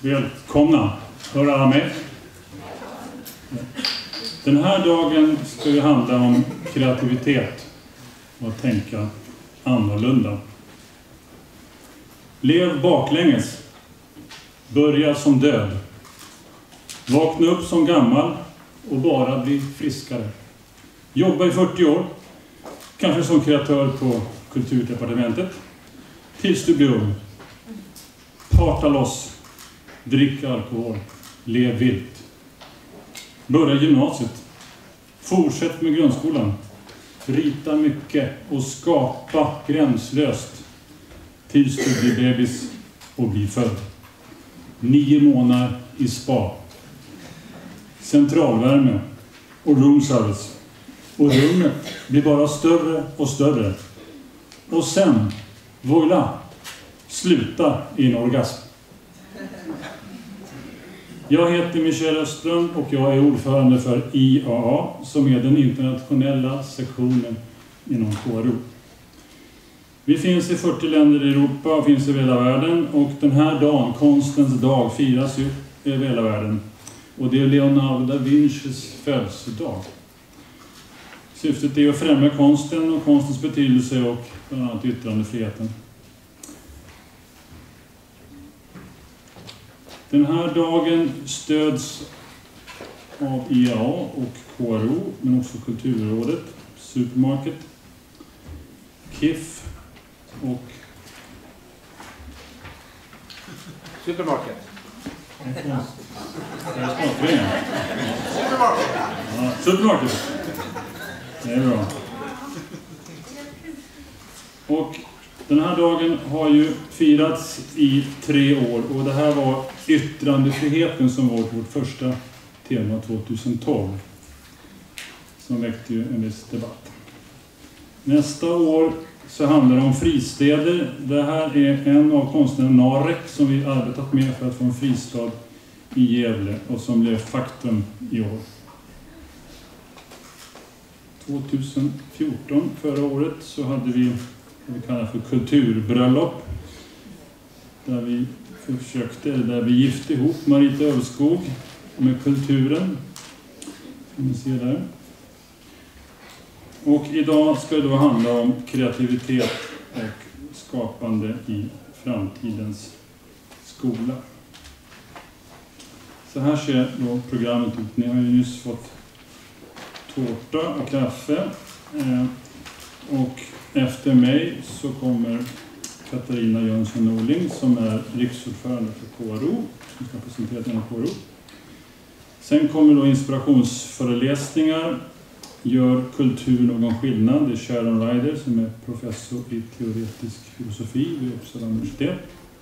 Välkomna! Hör alla med? Den här dagen ska det handla om kreativitet och att tänka annorlunda. Lev baklänges. Börja som död. Vakna upp som gammal och bara bli friskare. Jobba i 40 år. Kanske som kreatör på Kulturdepartementet. Tills du blir ung. Parta loss. Drick alkohol. Lev vilt. Börja gymnasiet. Fortsätt med grundskolan. Rita mycket och skapa gränslöst. Tills du blir bebis och blir född. 9 månader i spa. Centralvärme och room service. Och rummet blir bara större och större. Och sen, voila, sluta i en orgasm. Jag heter Michel Öström och jag är ordförande för IAA som är den internationella sektionen inom KRO. Vi finns i 40 länder i Europa och finns i hela världen och den här dagen, konstens dag, firas ju över hela världen. Och det är Leonardo da Vincis födelsedag. Syftet är att främja konsten och konstens betydelse och bland annat yttrandefriheten. Den här dagen stöds av IAA och KRO, men också Kulturrådet, Supermarket, KIF och Supermarket. Supermarket. Det är bra. Och den här dagen har ju firats i 3 år och det här var yttrandefriheten som var vårt första tema 2012. Som väckte ju en viss debatt. Nästa år så handlar det om fristäder. Det här är en av konstnären Narek som vi arbetat med för att få en fristad i Gävle och som blev faktum i år. 2014, förra året, så hade vi vad vi kallar för kulturbröllop. Där vi gifte ihop Marita Ölskog med kulturen. Som ni ser där. Och idag ska det då handla om kreativitet och skapande i framtidens skola. Så här ser då programmet ut. Ni har ju nyss fått tårta och kaffe. Och efter mig så kommer Katarina Jönsson-Norling som är riksordförande för KRO. Som ska presentera denna KRO. Sen kommer då inspirationsföreläsningar. Gör kultur någon skillnad? Det är Sharon Ryder som är professor i teoretisk filosofi vid Uppsala universitet.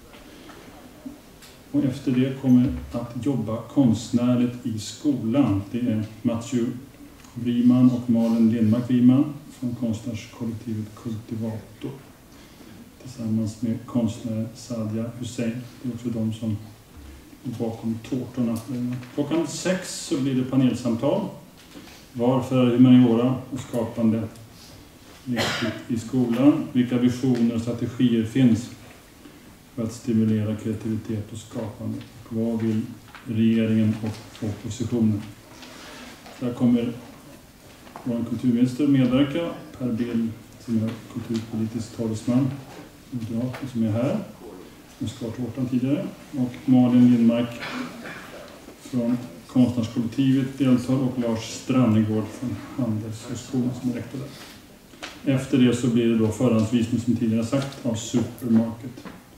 Och efter det kommer att jobba konstnärligt i skolan. Det är Matthew Wiman och Malin Lindmark Wiman från konstnärskollektivet Kultivator. Tillsammans med konstnär Sadia Hussein. Det är också de som är bakom tårtorna. Klockan 6 så blir det panelsamtal. Varför är humaniora och skapande viktigt i skolan? Vilka visioner och strategier finns för att stimulera kreativitet och skapande? Och vad vill regeringen och oppositionen? Där kommer vår kulturminister medverka. Per Bill som är kulturpolitisk talesman. Moderaten som är här. Som skar tårtan tidigare. Och Malin Lindmark från konstnärskollektivet deltar och Lars Strannegård från Handelshögskolan som är rektor där. Efter det så blir det då förhandsvisning som tidigare sagt av Supermarket.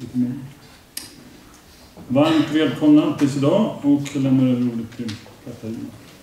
Varmt välkomna tills idag och jag lämnar över ordet till Katarina.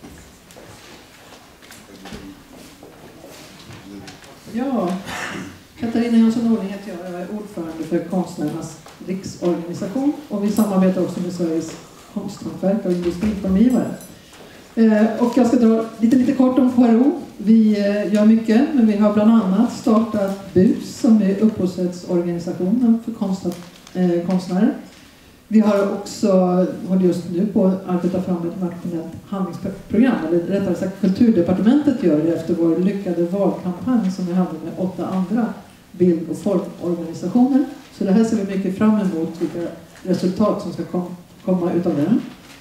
Ja, Katarina Jönsson-Norling heter jag. Jag är ordförande för Konstnärernas riksorganisation och vi samarbetar också med Sveriges konsthantverk och industriformgivare. Och jag ska dra lite kort om KRO. Vi gör mycket, men vi har bland annat startat BUS som är upphovsrättsorganisationen för konstnärer. Vi har också, håller just nu på att arbeta fram ett nationellt handlingsprogram, eller rättare sagt Kulturdepartementet gör det efter vår lyckade valkampanj som vi hade med 8 andra bild- och formorganisationer. Så det här ser vi mycket fram emot, vilka resultat som ska komma utav det.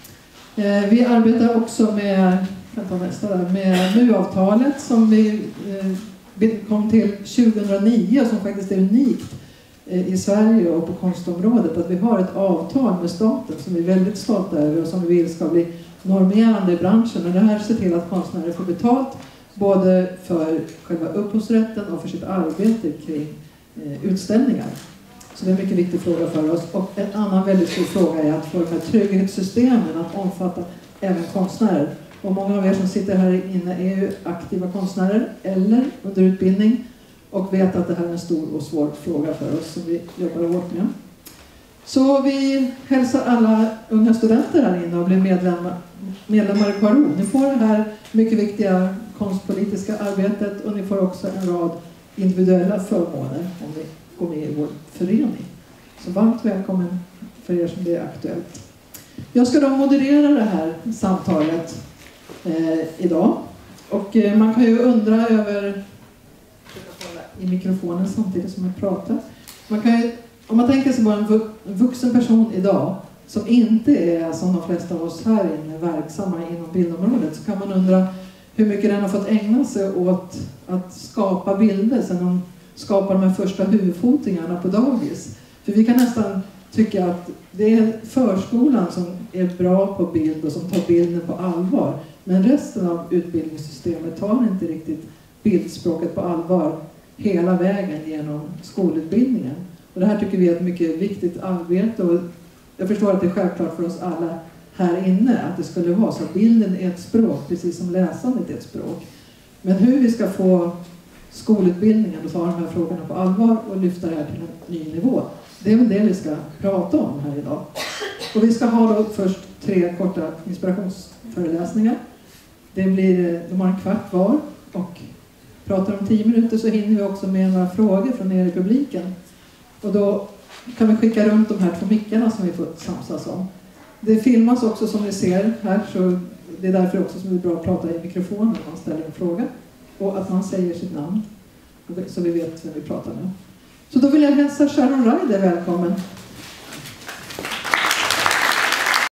Vi arbetar också med MU-avtalet som vi kom till 2009 och som faktiskt är unikt i Sverige och på konstområdet. Att vi har ett avtal med staten som vi är väldigt stolta över och som vi vill ska bli normerande i branschen. Och det här ser till att konstnärer får betalt både för själva upphovsrätten och för sitt arbete kring utställningar. Så det är en mycket viktig fråga för oss. Och en annan väldigt stor fråga är att få de här trygghetssystemen att omfatta även konstnärer. Och många av er som sitter här inne är ju aktiva konstnärer eller under utbildning och vet att det här är en stor och svår fråga för oss som vi jobbar hårt med. Så vi hälsar alla unga studenter här inne och blir medlemmar i KRO. Ni får det här mycket viktiga konstpolitiska arbetet och ni får också en rad individuella förmåner om ni går med i vår förening. Så varmt välkommen för er som det är aktuellt. Jag ska då moderera det här samtalet idag. Och man kan ju undra över i mikrofonen samtidigt som jag pratar. Om man tänker sig bara en vuxen person idag som inte är som de flesta av oss här inne verksamma inom bildområdet, så kan man undra hur mycket den har fått ägna sig åt att skapa bilder sedan de skapar de här första huvudfotingarna på dagis. För vi kan nästan tycka att det är förskolan som är bra på bild och som tar bilden på allvar. Men resten av utbildningssystemet tar inte riktigt bildspråket på allvar hela vägen genom skolutbildningen. Och det här tycker vi är ett mycket viktigt arbete och jag förstår att det är självklart för oss alla här inne att det skulle vara så att bilden är ett språk precis som läsandet är ett språk. Men hur vi ska få skolutbildningen att ta de här frågorna på allvar och lyfta det här till en ny nivå, det är väl det vi ska prata om här idag. Och vi ska ha då först 3 korta inspirationsföreläsningar. De har en kvart var och pratar om 10 minuter så hinner vi också med några frågor från er i publiken. Och då kan vi skicka runt de här 2 mickarna som vi får samsas om. Det filmas också som ni ser här, så det är därför också som det är bra att prata i mikrofonen när man ställer en fråga. Och att man säger sitt namn så vi vet vem vi pratar med. Så då vill jag hälsa Sharon Ryder välkommen.